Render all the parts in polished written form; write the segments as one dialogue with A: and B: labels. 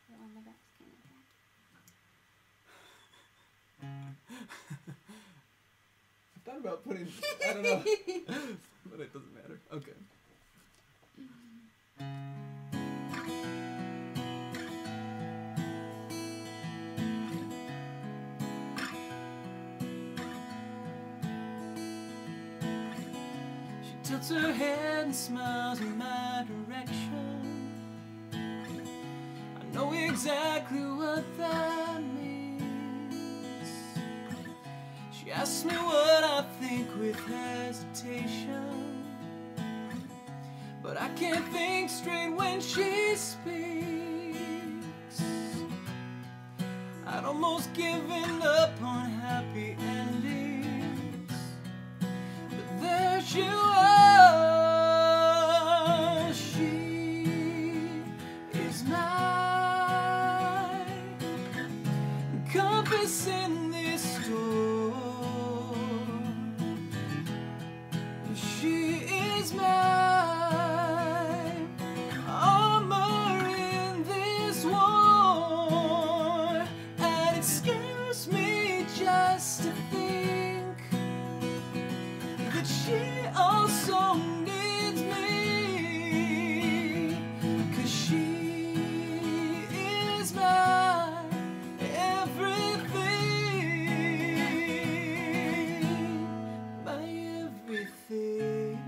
A: put on the back skin again.
B: I thought about putting, I don't know, but it doesn't matter. Okay. She tilts her head and smiles in my direction. I know exactly what that means. She asks me what I think with hesitation, but I can't think straight when she speaks. I'd almost given up on happy endings, but there she was. She is my compass in this storm. She is my armor in this war, and it scares me just to think that she also needs me, 'cause she is my everything, my everything.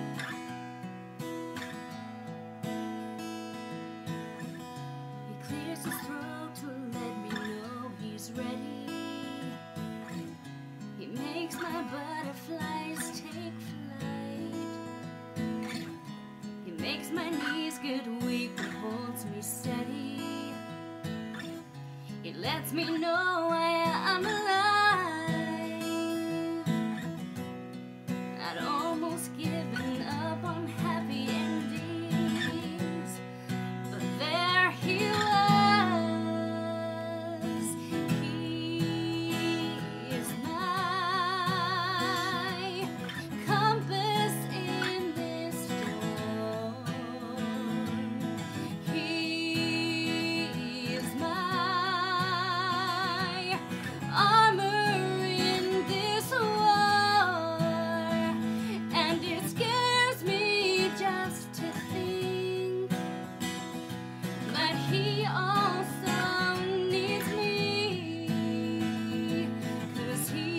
A: He clears his throat to let me know he's ready. He makes my butterflies take flight. He makes my knees get weak and holds me steady. He lets me know I am alive. I'd almost given up on happy endings, but there he was. He is my compass in this storm. He is my armor in this war, and it scares me just to think that he also needs me, 'cause he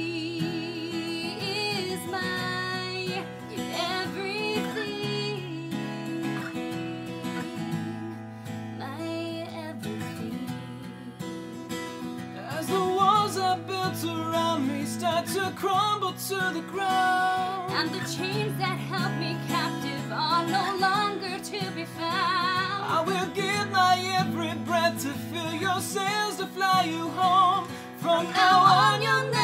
A: is my everything, my everything.
B: As the walls I built around me start to crumble to the ground,
A: And the chains that held me captive are no longer to be found.
B: I will give my every breath to fill your sails to fly you home. From now on you'll